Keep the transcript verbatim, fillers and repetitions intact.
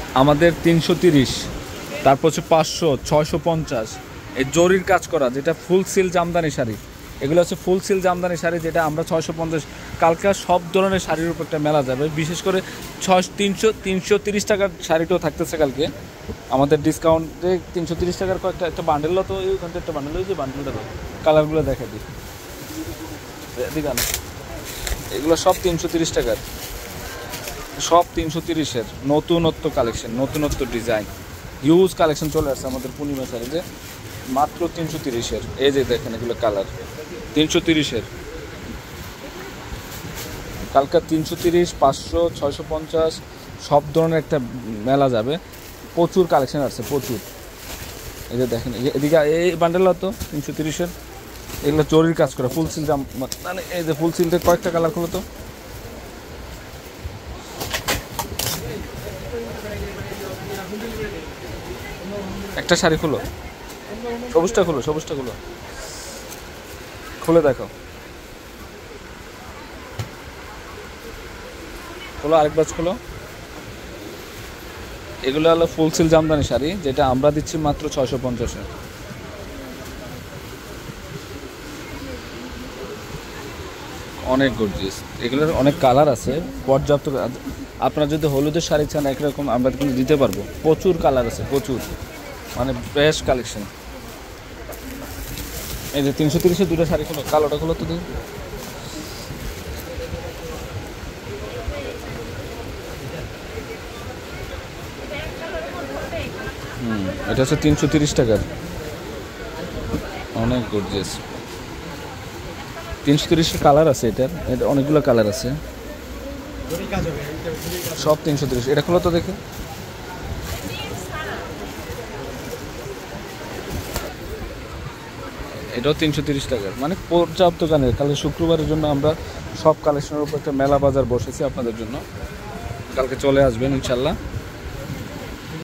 আমাদের তিনশো তিরিশ, তারপর হচ্ছে পাঁচশো, ছয়শো পঞ্চাশ, এই জরির কাজ করা যেটা ফুল সিল জামদানি শাড়ি, এগুলো হচ্ছে ফুল সিল জামদানি শাড়ি যেটা আমরা ছয়শো পঞ্চাশ। কালকে সব ধরনের শাড়ির উপর একটা মেলা যাবে, বিশেষ করে ছয় তিনশো তিনশো তিরিশ টাকার শাড়িটাও থাকতেছে কালকে আমাদের ডিসকাউন্টে। তিনশো তিরিশ টাকার কয়েকটা একটা বান্ডেলও তো ওইখান থেকে একটা বান্ডেল হয়েছে, বান্ডেলটা কালারগুলো দেখা দিই দিকে না, এগুলো সব তিনশো তিরিশ টাকার, সব তিনশো তিরিশের নতুনত্ব কালেকশন, নতুনত্ব ডিজাইন, হিউজ কালেকশন চলে আসছে আমাদের পূর্ণিমা শাড়িতে মাত্র তিনশো তিরিশের। এই যে দেখেন এগুলো কালার তিনশো তিরিশের, কালকা তিনশো তিরিশ, পাঁচশো, ছয়শো পঞ্চাশ সব ধরনের একটা মেলা যাবে, প্রচুর কালেকশন আছে প্রচুর। এই যে দেখেন এদিকে এই বান্ডেল তো তিনশো তিরিশের, এগুলো জরির কাজ করা ফুল সিল জাম, মানে এই যে ফুল সিলতে কয়েকটা কালার খুলো তো, একটা শাড়ি খুলো, সবুজটা খুলো, সবুজটা খুলো, খুলে দেখো, খোলো আরেক বাজ খোলো। এগুলো হলো ফুল সিল জামদানি শাড়ি যেটা আমরা দিচ্ছি মাত্র ছয়শো পঞ্চাশে। অনেক গর্জিয়াস, এগুলোর অনেক কালার আছে পর্যাপ্ত। আপনারা যদি হলুদের শাড়ি চান একরকম আমরা কিন্তু দিতে পারবো, প্রচুর কালার আছে প্রচুর, মানে বেস্ট কালেকশন। এই যে তিনশো তিরিশে দুটো শাড়ি খোলো, কালোটা খোলো তো দিন। হুম, এটা হচ্ছে তিনশো তিরিশ টাকার, অনেক গর্জিয়াস। তিনশো তিরিশের কালার আছে, এটার এটা অনেকগুলো কালার আছে, সব তিনশো তিরিশ। এটা খোলো তো দেখে, এটাও তিনশো তিরিশ টাকার, মানে পর্যাপ্ত গানের। কালকে শুক্রবারের জন্য আমরা সব কালেকশনের উপর একটা মেলা বাজার বসেছি আপনাদের জন্য, কালকে চলে আসবেন ইনশাল্লাহ।